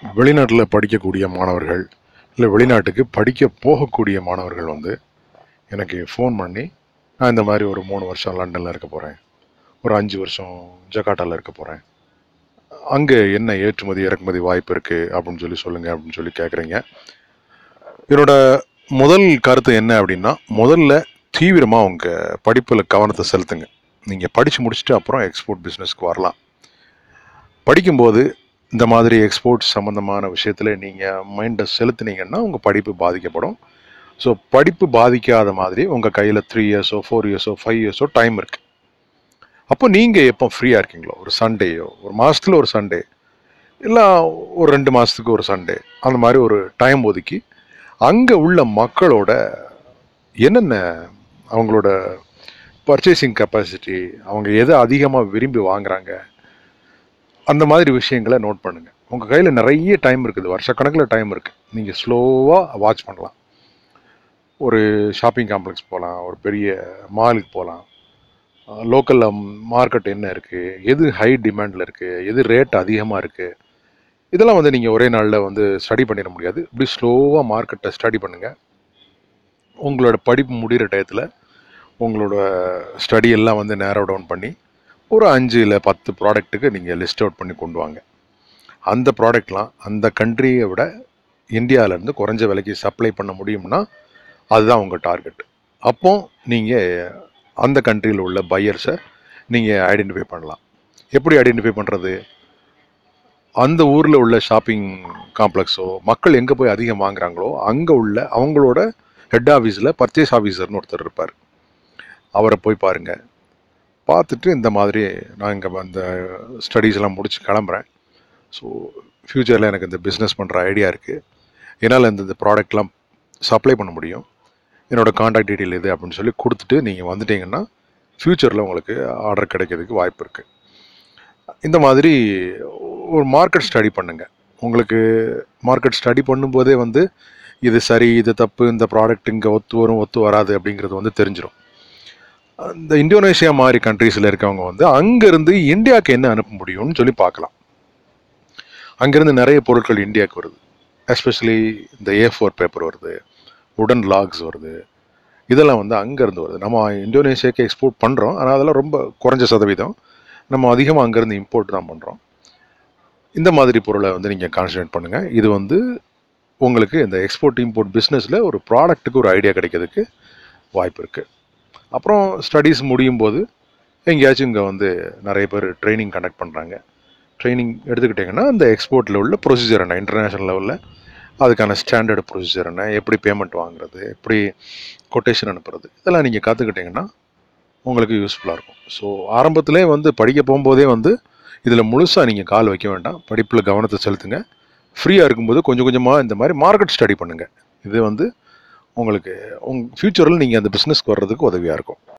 வெளிநாட்டில் படிக்கக்கூடிய மாணவர்கள் இல்லை வெளிநாட்டுக்கு படிக்க போகக்கூடிய மாணவர்கள் வந்து எனக்கு ஃபோன் பண்ணி நான் இந்த மாதிரி ஒரு 3 வருஷம் லண்டனில் இருக்க போகிறேன், ஒரு 5 வருஷம் ஜகாட்டாவில் இருக்க போகிறேன், அங்கே என்ன ஏற்றுமதி இறக்குமதி வாய்ப்பு இருக்குது அப்படின்னு சொல்லி சொல்லுங்கள் அப்படின்னு சொல்லி கேட்குறீங்க. என்னோட முதல் கருத்து என்ன அப்படின்னா, முதல்ல தீவிரமாக உங்கள் படிப்பில் கவனத்தை செலுத்துங்க. நீங்கள் படித்து முடிச்சுட்டு அப்புறம் எக்ஸ்போர்ட் பிஸ்னஸ்க்கு வரலாம். படிக்கும்போது இந்த மாதிரி எக்ஸ்போர்ட்ஸ் சம்மந்தமான விஷயத்தில் நீங்கள் மைண்டை செலுத்துனீங்கன்னா உங்கள் படிப்பு பாதிக்கப்படும். ஸோ படிப்பு பாதிக்காத மாதிரி உங்கள் கையில் 3 இயர்ஸோ 4 இயர்ஸோ 5 இயர்ஸோ டைம் இருக்குது. அப்போ நீங்கள் எப்போ ஃப்ரீயாக இருக்கீங்களோ, ஒரு சண்டேயோ, ஒரு மாதத்தில் ஒரு சண்டே, இல்லை ஒரு 2 மாதத்துக்கு ஒரு சண்டே, அந்த மாதிரி ஒரு டைம் ஒதுக்கி அங்கே உள்ள மக்களோட என்னென்ன அவங்களோட பர்ச்சேசிங் கெப்பாசிட்டி, அவங்க எதை அதிகமாக விரும்பி வாங்குறாங்க, அந்த மாதிரி விஷயங்களை நோட் பண்ணுங்கள். உங்கள் கையில் நிறைய டைம் இருக்குது, வருஷக்கணக்கில் டைம் இருக்குது. நீங்கள் ஸ்லோவாக வாட்ச் பண்ணலாம். ஒரு ஷாப்பிங் காம்ப்ளெக்ஸ் போகலாம், ஒரு பெரிய மாலுக்கு போகலாம், லோக்கலில் மார்க்கெட் என்ன இருக்குது, எது ஹை டிமாண்டில் இருக்குது, எது ரேட் அதிகமாக இருக்குது, இதெல்லாம் வந்து நீங்கள் ஒரே நாளில் வந்து ஸ்டடி பண்ணிட முடியாது. இப்படி ஸ்லோவாக மார்க்கெட்டை ஸ்டடி பண்ணுங்கள். உங்களோட படிப்பு முடிகிற டயத்தில் உங்களோட ஸ்டடி எல்லாம் வந்து நேரோ டவுன் பண்ணி ஒரு 5 இல்லை 10 ப்ராடக்ட்டுக்கு நீங்கள் லிஸ்ட் அவுட் பண்ணி கொண்டு வாங்க. அந்த ப்ராடக்ட்லாம் அந்த கண்ட்ரியை விட இந்தியாவிலேருந்து குறைஞ்ச விலைக்கு சப்ளை பண்ண முடியும்னா அதுதான் உங்கள் டார்கெட். அப்போ நீங்கள் அந்த கண்ட்ரியில் உள்ள பையர்ஸை நீங்கள் ஐடென்டிஃபை பண்ணலாம். எப்படி ஐடென்டிஃபை பண்ணுறது? அந்த ஊரில் உள்ள ஷாப்பிங் காம்ப்ளெக்ஸோ, மக்கள் எங்கே போய் அதிகம் வாங்குறாங்களோ அங்கே உள்ள அவங்களோட ஹெட் ஆஃபீஸில் பர்ச்சேஸ் ஆஃபீஸர்னு ஒருத்தர் இருப்பார். அவரை போய் பாருங்கள். பார்த்துட்டு இந்த மாதிரி நான் இங்கே அந்த ஸ்டடீஸ் எல்லாம் முடிச்சு கிளம்புறேன், ஸோ ஃப்யூச்சரில் எனக்கு இந்த பிஸ்னஸ் பண்ணுற ஐடியா இருக்குது, என்னால் இந்த ப்ராடக்ட்லாம் சப்ளை பண்ண முடியும், என்னோடய காண்டாக்ட் டீட்டெயில் இது அப்படின்னு சொல்லி கொடுத்துட்டு நீங்கள் வந்துட்டீங்கன்னா ஃப்யூச்சரில் உங்களுக்கு ஆர்டர் கிடைக்கிறதுக்கு வாய்ப்பு இருக்குது. இந்த மாதிரி ஒரு மார்க்கெட் ஸ்டடி பண்ணுங்கள். உங்களுக்கு மார்க்கெட் ஸ்டடி பண்ணும்போதே வந்து இது சரி, இது தப்பு, இந்த ப்ராடக்ட் இங்கே ஒத்து வரும் ஒத்து வராது அப்படிங்கிறது வந்து தெரிஞ்சிடும். இந்த இந்தோனேஷியா மாதிரி கண்ட்ரீஸில் இருக்கவங்க வந்து அங்கேருந்து இந்தியாவுக்கு என்ன அனுப்ப முடியும்னு சொல்லி பார்க்கலாம். அங்கேருந்து நிறைய பொருட்கள் இந்தியாவுக்கு வருது. எஸ்பெஷலி இந்த A4 பேப்பர் வருது, உடன் லாக்ஸ் வருது, இதெல்லாம் வந்து அங்கேருந்து வருது. நம்ம இந்தோனேஷியாவுக்கு எக்ஸ்போர்ட் பண்ணுறோம், ஆனால் அதெல்லாம் ரொம்ப குறைஞ்ச சதவீதம். நம்ம அதிகமாக அங்கேருந்து இம்போர்ட் தான் பண்ணுறோம். இந்த மாதிரி பொருளை வந்து நீங்கள் கான்சன்ட்ரேட் பண்ணுங்கள். இது வந்து உங்களுக்கு இந்த எக்ஸ்போர்ட் இம்போர்ட் பிஸ்னஸில் ஒரு ப்ராடக்ட்டுக்கு ஒரு ஐடியா கிடைக்கிறதுக்கு வாய்ப்பு இருக்குது. அப்புறம் ஸ்டடீஸ் முடியும் போது எங்கேயாச்சும் இங்கே வந்து நிறைய பேர் ட்ரைனிங் கண்டக்ட் பண்ணுறாங்க. ட்ரைனிங் எடுத்துக்கிட்டிங்கன்னா அந்த எக்ஸ்போர்ட்டில் உள்ள ப்ரொசீஜர் என்ன, இன்டர்நேஷ்னல் லெவலில் அதுக்கான ஸ்டாண்டர்டு ப்ரொசீஜர் என்ன, எப்படி பேமெண்ட் வாங்குறது, எப்படி கொட்டேஷன் அனுப்புறது, இதெல்லாம் நீங்கள் கற்றுக்கிட்டிங்கன்னா உங்களுக்கு யூஸ்ஃபுல்லாக இருக்கும். ஸோ ஆரம்பத்திலே வந்து படிக்க போகும்போதே வந்து இதில் முழுசாக நீங்கள் கால் வைக்க வேண்டாம், படிப்பில் கவனத்தை செலுத்துங்க. ஃப்ரீயாக இருக்கும்போது கொஞ்சம் கொஞ்சமாக இந்த மாதிரி மார்க்கெட் ஸ்டடி பண்ணுங்கள். இது வந்து உங்களுக்கு ஃப்யூச்சரில் நீங்கள் அந்த பிஸ்னஸ்க்கு வர்றதுக்கு உதவியாக இருக்கும்.